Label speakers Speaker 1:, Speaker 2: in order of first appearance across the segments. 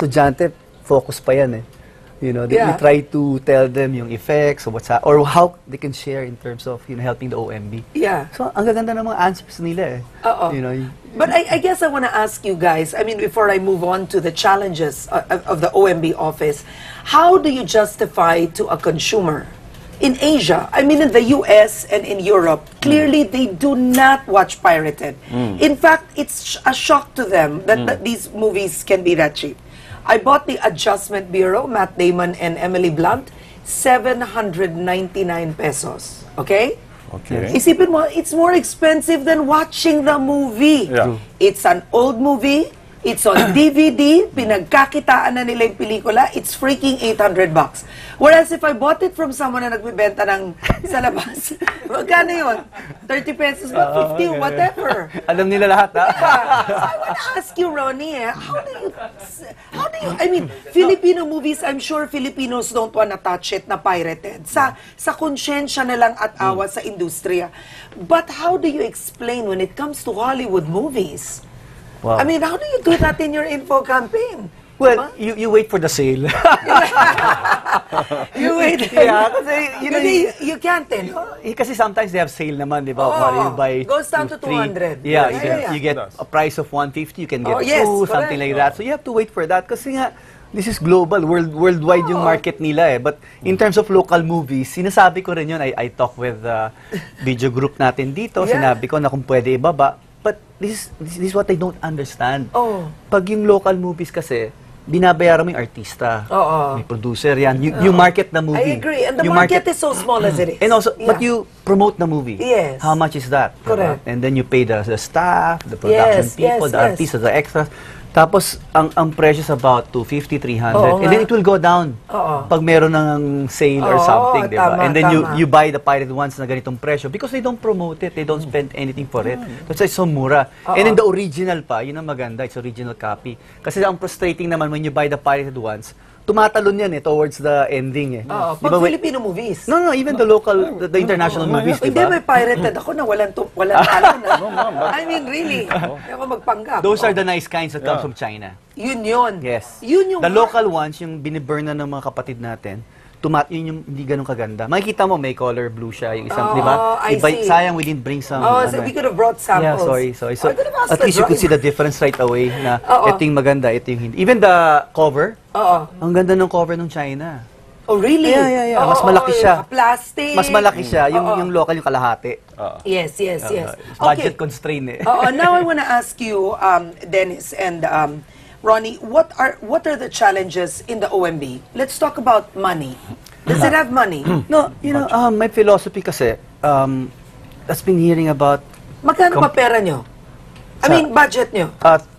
Speaker 1: estudyante, focus pa yan eh. You know, you try to tell them yung effects or or how they can share in terms of helping the OMB.
Speaker 2: Yeah.
Speaker 1: So ang gaganda ng mga answers nila eh. You know.
Speaker 2: But I guess I want to ask you guys, I mean, before I move on to the challenges of the OMB office, how do you justify to a consumer in Asia, I mean in the US and in Europe, clearly they do not watch pirated. In fact, it's a shock to them that these movies can be that cheap. I bought The Adjustment Bureau, Matt Damon and Emily Blunt, 799 pesos. Okay?
Speaker 3: Okay.
Speaker 2: Isipin mo, it's more expensive than watching the movie.
Speaker 3: Yeah.
Speaker 2: It's an old movie. It's on DVD. Pinagkakitaan na nila yung pelikula. It's freaking 800 bucks. Whereas if I bought it from someone na nagbibenta ng sa labas, magkano yun? 30 pesos ba? 50, whatever.
Speaker 1: Alam nila lahat, ha?
Speaker 2: So I want to ask you, Ronnie, how do you, I mean, Filipino movies, I'm sure Filipinos don't wanna touch it na pirated. Sa konsyensya na lang at awa sa industriya. But how do you explain when it comes to Hollywood movies?
Speaker 1: Wow.
Speaker 2: I mean, how do you do that in your info campaign?
Speaker 1: Well, you wait for the sale.
Speaker 2: You wait.
Speaker 1: Yeah, kasi,
Speaker 2: you can't, no?
Speaker 1: Kasi sometimes they have sale naman, di ba? You buy
Speaker 2: goes down to
Speaker 1: 200.
Speaker 2: 200.
Speaker 1: Yeah, you get a price of 150, you can get two, something like that. So you have to wait for that kasi nga, this is global, worldwide yung market nila eh. But in terms of local movies, sinasabi ko rin yun, I talk with video group natin dito, sinabi ko na kung pwede ibaba. But this is what I don't understand. Pag yung local movies kasi, binabayaran mo yung artista. May producer yan. Yung market na movie.
Speaker 2: I agree. And the market is so small as it is.
Speaker 1: And also, but you promote the movie.
Speaker 2: Yes.
Speaker 1: How much is that?
Speaker 2: Correct.
Speaker 1: And then you pay the staff, the production people, the artists, the extras. Tapos, ang presyo is about 250, 300. And then it will go down. Pag meron ng sale or something, diba? And then you buy the pirated ones na ganitong presyo because they don't promote it. They don't spend anything for it. That's why it's so mura. And then the original pa, yun ang maganda. It's original copy. Kasi ang frustrating naman when you buy the pirated ones, tumatalon yan eh towards the ending eh.
Speaker 2: Pag Filipino movies.
Speaker 1: No, even the local, the international movies,
Speaker 2: Hindi,
Speaker 1: diba?
Speaker 2: may pirated ako na walang talon na. I mean, really. Ako magpanggap.
Speaker 1: Those are the nice kinds that come from China.
Speaker 2: Yun.
Speaker 1: Yes.
Speaker 2: Yun yung
Speaker 1: the local ones, yung biniburn na ng mga kapatid natin, yun yung hindi ganun kaganda. Makikita mo, may color blue siya, yung isang, di ba?
Speaker 2: I see.
Speaker 1: Sayang, we didn't bring some.
Speaker 2: So we could have brought samples.
Speaker 1: Yeah, sorry. So, at least you could see the difference right away na ito yung maganda, ito yung hindi. Even the cover, ang ganda ng cover ng China.
Speaker 2: Oh, really?
Speaker 1: Yeah. Mas malaki siya.
Speaker 2: Plastic.
Speaker 1: Mas malaki siya. Yung local, yung kalahati.
Speaker 2: Yes.
Speaker 1: Budget constraint eh.
Speaker 2: Now I want to ask you, Dennis and Ronnie, what are the challenges in the OMB? Let's talk about money. Does it have money?
Speaker 1: No, my philosophy kasi, I've been hearing about...
Speaker 2: Magkano pa pera nyo? I mean, budget nyo?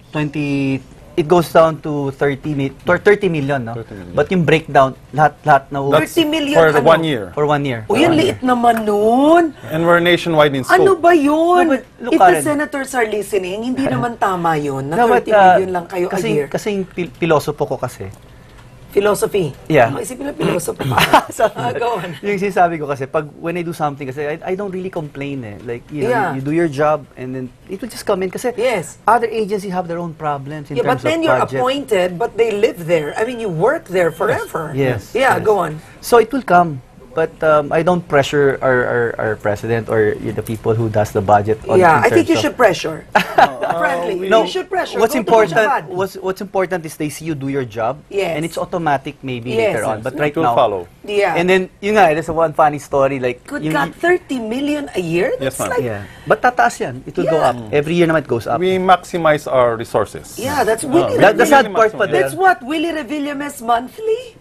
Speaker 1: It goes down to 30 million, no? 30 million. But yung breakdown, lahat na...
Speaker 2: 30 million
Speaker 3: for 1 year.
Speaker 1: For 1 year.
Speaker 2: O, yan liit naman nun.
Speaker 3: And we're nationwide in scope.
Speaker 2: Ano ba yun?
Speaker 1: No, look,
Speaker 2: If the senators are listening, hindi naman tama yun. Na 30 million lang kayo a year.
Speaker 1: Kasi yung pilosopo ko kasi.
Speaker 2: Philosophy?
Speaker 1: Yeah.
Speaker 2: Isipin na philosophy pa. Go on.
Speaker 1: Yung sinasabi ko kasi, when I do something kasi, I don't really complain eh. Like, you do your job and then it will just come in kasi other agencies have their own problems in terms of budget.
Speaker 2: But then you're appointed, but they live there. I mean, you work there forever.
Speaker 1: Yes.
Speaker 2: Go on.
Speaker 1: So it will come. But I don't pressure our president or the people who does the budget.
Speaker 2: I think you should pressure. Frankly, you should pressure.
Speaker 1: What's important is they see you do your job, and it's automatic maybe later on. But right now,
Speaker 3: follow.
Speaker 2: Yeah.
Speaker 1: And then there's one funny story like.
Speaker 2: Good God, 30 million a year?
Speaker 3: Yes, ma'am.
Speaker 1: Like, but tataas yan. It will go up every year. Naman it goes up.
Speaker 3: We maximize our resources.
Speaker 2: Yeah, that's Willie.
Speaker 1: The sad part pa there.
Speaker 2: That's what Willie Revillames monthly.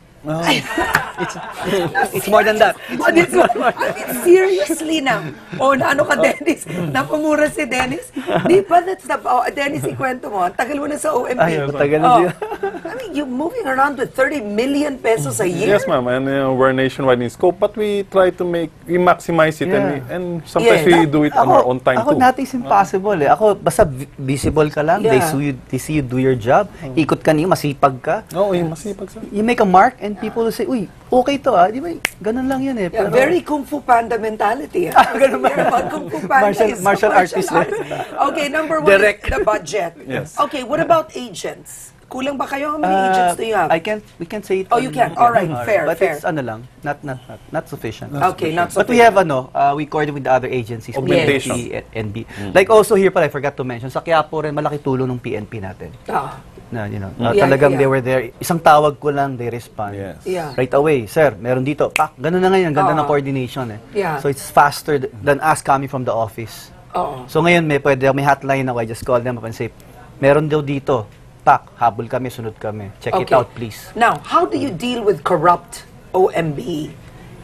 Speaker 1: It's more than that.
Speaker 2: I mean, seriously now. Ano ka, Dennis? Napamura si Dennis? Di ba, that's the... Dennis, ikwento mo. Tagal mo na sa OMP.
Speaker 1: Matagal na siya.
Speaker 2: I mean, you're moving around with 30 million pesos a year?
Speaker 3: Yes, ma'am. And we're nationwide in scope, but we try to we maximize it and sometimes we do it on our own time too.
Speaker 1: Nothing's impossible eh. Ako, basta visible ka lang. They see you do your job. Ikot ka niyo, masipag ka.
Speaker 3: Oo, masipag sa.
Speaker 1: You make a mark and people will say, uy, okay to ah. Di ba, ganun lang yan eh.
Speaker 2: Yeah, very Kung Fu Panda mentality.
Speaker 1: Ganun ba?
Speaker 2: Kung Fu Panda
Speaker 1: martial artist.
Speaker 2: Okay, number one is the budget.
Speaker 3: Yes.
Speaker 2: Okay, what about agents? Kulang ba kayo? How many agents do you have?
Speaker 1: We can't say it.
Speaker 2: Oh, you can. All right, fair,
Speaker 1: but
Speaker 2: fair.
Speaker 1: it's lang, not sufficient.
Speaker 2: Okay, not sufficient.
Speaker 1: But we have we coordinate with the other agencies,
Speaker 3: Augmentation.
Speaker 1: PNP, NB. Like also here pala, I forgot to mention, sa Quiapo rin malaki tulong ng PNP natin. Na, talagang they were there. Isang tawag ko lang, they respond.
Speaker 3: Yes.
Speaker 2: Yeah.
Speaker 1: Right away, sir, meron dito. Pak, ganun na ngayon, ganda ng coordination
Speaker 2: Yeah.
Speaker 1: So it's faster than us coming from the office. So ngayon may hotline ako, I just call them up and say, meron daw dito. Pak, habol kami, sunod kami. Check it out, please.
Speaker 2: Now, how do you deal with corrupt OMB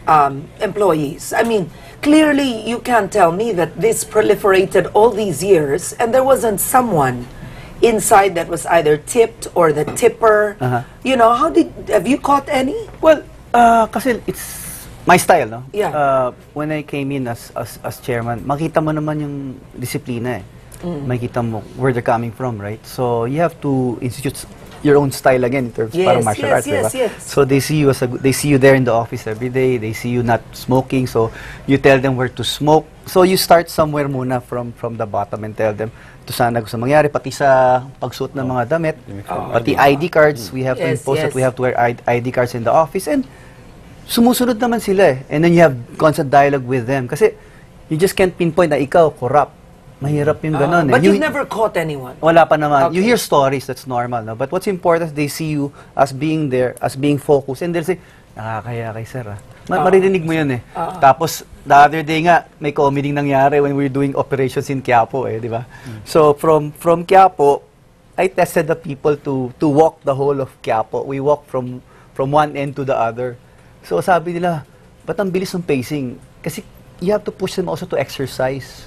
Speaker 2: employees? I mean, clearly you can't tell me that this proliferated all these years and there wasn't someone inside that was either tipped or the tipper. You know, have you caught any?
Speaker 1: Well, kasi it's my style, no?
Speaker 2: Yeah.
Speaker 1: When I came in as chairman, makita mo naman yung disiplina eh. Makita mo where they're coming from, right? So you have to institute your own style again in terms parang martial arts, diba? So they see you they see you there in the office every day. They see you not smoking, so you tell them where to smoke. So you start somewhere muna from the bottom and tell them ito sana gusto mangyari, pati sa pagsuot ng mga damit, pati ID cards, we have to impose that we have to wear ID cards in the office, and sumusunod naman sila eh. And then you have constant dialogue with them kasi you just can't pinpoint na ikaw corrupt. Mahirap yung ganon.
Speaker 2: But you've never caught anyone?
Speaker 1: Wala pa naman. You hear stories, that's normal. No? But what's important is they see you as being there, as being focused, and they'll say, nakakaya kay sir. Maririnig mo yun eh. Tapos, the other day nga, may comedy nangyari when we were doing operations in Quiapo eh, di ba? So, from Quiapo, I tested the people to walk the whole of Quiapo. We walk from one end to the other. So, sabi nila, ba't ang bilis ng pacing? Kasi, you have to push them also to exercise.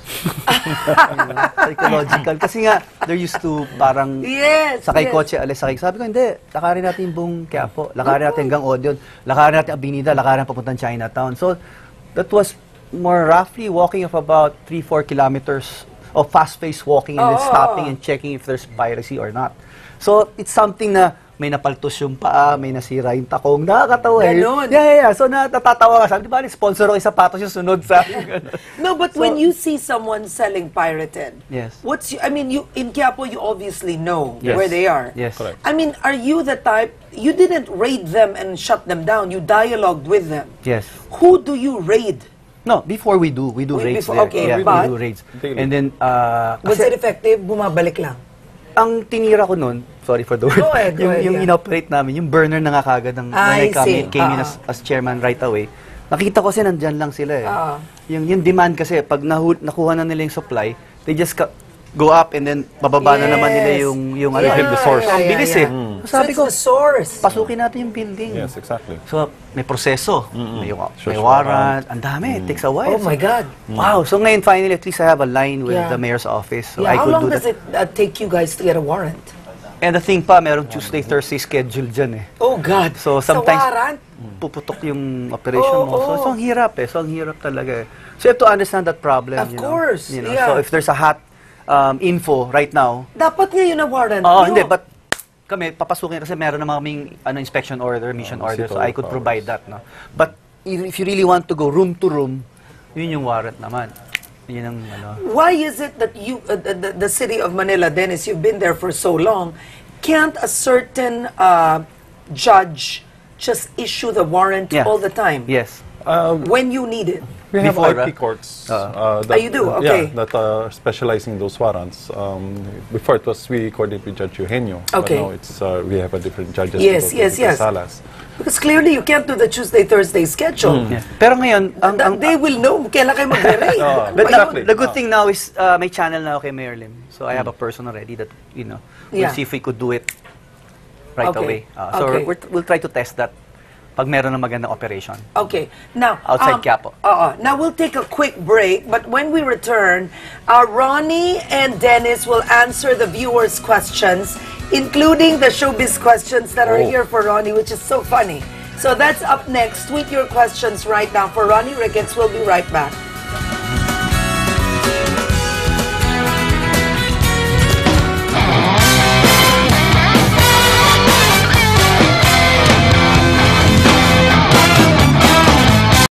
Speaker 1: Psychological. Kasi nga, they're used to parang sakay kotse, alis sakay. Sabi ko, hindi. Lakarin natin yung buong Quiapo. Lakarin natin hanggang Odeon. Lakarin natin Abinida. Lakarin papuntang Chinatown. So, that was more roughly walking of about 3-4 kilometers of fast-paced walking and then stopping and checking if there's piracy or not. So, it's something na may napaltos yung paa, may nasira yung takong. Nakakatawa eh. Yeah. So, natatawa ka. Sabi, di ba, sponsor ako yung sapatos yung sunod sa
Speaker 2: No, but so, when you see someone selling pirated, I mean, in Quiapo, you obviously know where they are.
Speaker 1: Yes.
Speaker 3: Correct.
Speaker 2: I mean, are you the type, you didn't raid them and shut them down. You dialogued with them.
Speaker 1: Yes.
Speaker 2: Who do you raid?
Speaker 1: No, before we do raids there.
Speaker 2: Okay,
Speaker 1: we do raids.
Speaker 2: Daily.
Speaker 1: And then,
Speaker 2: was it effective? Bumabalik lang?
Speaker 1: Ang tinira ko nun, sorry for the word, yung inoperate namin, yung burner na nga kagad when I came in as chairman right away, nakita ko kasi nandyan lang sila eh. Yung demand kasi, pag nakuha na nila yung supply, they just go up and then bababa na naman nila yung
Speaker 3: the source.
Speaker 1: Ang bilis eh.
Speaker 2: Sabi ko, source.
Speaker 1: Pasukin natin yung building.
Speaker 3: Yes, exactly.
Speaker 1: So, may proseso. May warrant. Ang dami. It takes a while.
Speaker 2: Oh my God.
Speaker 1: Wow. So ngayon, finally, at least I have a line with the mayor's office. So I
Speaker 2: how
Speaker 1: could
Speaker 2: long
Speaker 1: do
Speaker 2: does it take you guys to get a warrant?
Speaker 1: And the thing pa, merong Tuesday, Thursday schedule dyan eh.
Speaker 2: Oh God.
Speaker 1: So sometimes,
Speaker 2: sa warrant?
Speaker 1: puputok yung operation mo. So ang hirap eh. So ang hirap talaga eh. So you have to understand that problem.
Speaker 2: Of course.
Speaker 1: You know? So if there's a hot info right now.
Speaker 2: Dapat ngayon na warrant.
Speaker 1: Hindi, but kami, papasukin kasi meron naman kaming inspection order, mission order, so I could provide that. No? But if you really want to go room to room, yun yung warrant naman. Yun ang,
Speaker 2: Why is it that you, the city of Manila, Dennis, you've been there for so long, can't a certain judge just issue the warrant all the time?
Speaker 1: Yes.
Speaker 2: When you need it?
Speaker 3: We have IP courts.
Speaker 2: You do? Okay.
Speaker 3: Yeah, that are specializing those warrants. Before it was we coordinate with Judge Eugenio.
Speaker 2: Okay.
Speaker 3: But now it's we have a different judges.
Speaker 2: Yes.
Speaker 3: Salas.
Speaker 2: Because clearly you can't do the Tuesday, Thursday schedule.
Speaker 1: Pero ngayon,
Speaker 2: they will know kailan kayo mag-raid.
Speaker 1: But the good thing now is may channel na kay Mayor Lim. So I have a person already that, we'll see if we could do it right away. So we'll try to test that pag meron ng magandang operation.
Speaker 2: Okay. Now,
Speaker 1: outside Quiapo.
Speaker 2: Now we'll take a quick break, but when we return, Ronnie and Dennis will answer the viewers' questions, including the showbiz questions that are here for Ronnie, which is so funny. So that's up next. Tweet your questions right now. For Ronnie Ricketts, we'll be right back.